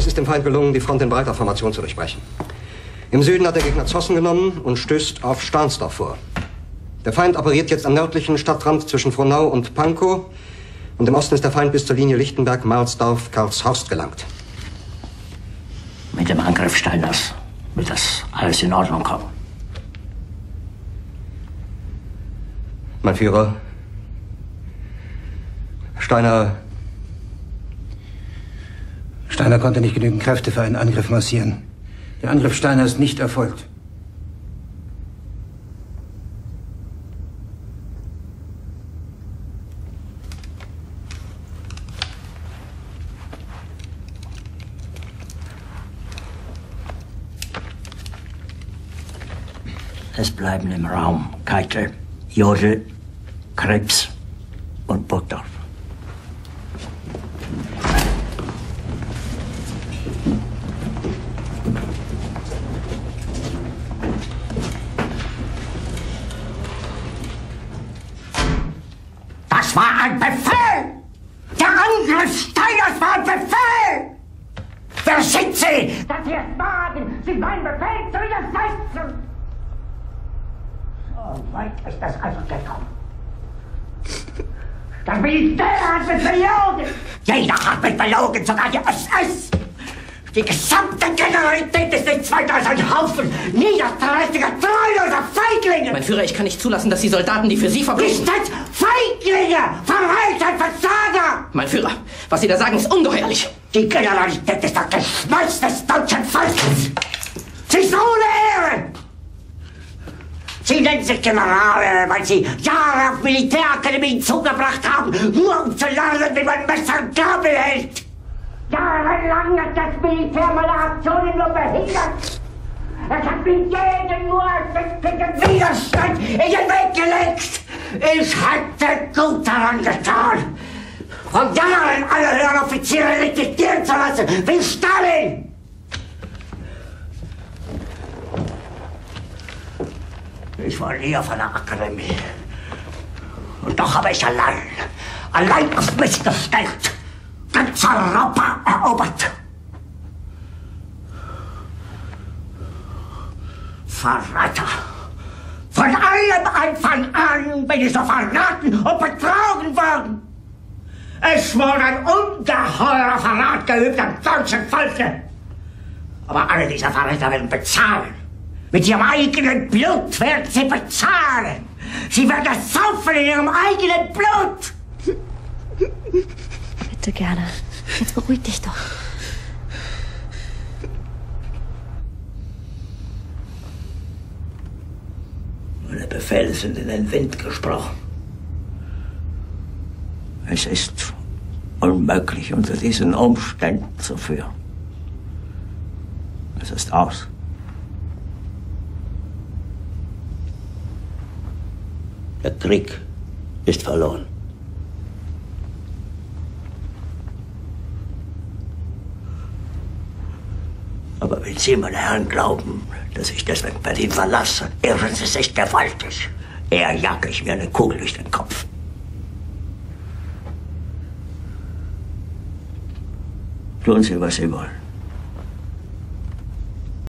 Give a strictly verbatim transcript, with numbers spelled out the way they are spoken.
Es ist dem Feind gelungen, die Front in breiter Formation zu durchbrechen. Im Süden hat der Gegner Zossen genommen und stößt auf Stahnsdorf vor. Der Feind operiert jetzt am nördlichen Stadtrand zwischen Frohnau und Pankow. Und im Osten ist der Feind bis zur Linie Lichtenberg-Marsdorf-Karlshorst gelangt. Mit dem Angriff Steiners wird das alles in Ordnung kommen. Mein Führer, Steiner... Steiner konnte nicht genügend Kräfte für einen Angriff massieren. Der Angriff Steiner ist nicht erfolgt. Es bleiben im Raum Keitel, Jodl, Krebs und Burgdorf. Das war ein Befehl! Der Angriff Steiners war ein Befehl! Wer sind Sie, dass Sie es wagen, sich meinen Befehl zu widersetzen? So weit ist das also gekommen. Das Militär hat mich belogen! Jeder hat mich belogen, sogar die S S! Die gesamte Generalität ist nichts weiter als ein Haufen niederträchtiger, treuloser Feiglinge! Mein Führer, ich kann nicht zulassen, dass die Soldaten, die für Sie verbringen... Nicht als Feiglinge! Verreiter, Versager! Mein Führer, was Sie da sagen, ist ungeheuerlich! Die Generalität ist das Geschmeiß des deutschen Volkes! Sie ist ohne Ehre! Sie nennen sich Generale, weil Sie Jahre auf Militärakademien zugebracht haben, nur um zu lernen, wie man Messer und Gabel hält! Jahrelang hat das Militär meine Aktionen nur behindert! Es hat mir jeden nur ersichtlichen Widerstand in den Weg gelegt! Ich hätte gut daran getan, von Jahren alle höheren Offiziere liquidieren zu lassen, wie Stalin! Ich war nie auf einer Akademie. Und doch habe ich allein, allein auf mich gestellt, ganz Europa erobert. Verräter! Von allem Anfang an bin ich so verraten und betrogen worden. Es wurde ein ungeheurer Verrat geübt am deutschen Volke. Aber alle diese Verräter werden bezahlen. Mit ihrem eigenen Blut werden sie bezahlen. Sie werden es saufen in ihrem eigenen Blut. Bitte gerne. Jetzt beruhig dich doch. Meine Befehle sind in den Wind gesprochen. Es ist unmöglich, unter diesen Umständen zu führen. Es ist aus. Der Krieg ist verloren. Aber wenn Sie, meine Herren, glauben, dass ich deswegen Berlin verlasse, irren Sie sich gewaltig. Eher jage ich mir eine Kugel durch den Kopf. Tun Sie, was Sie wollen.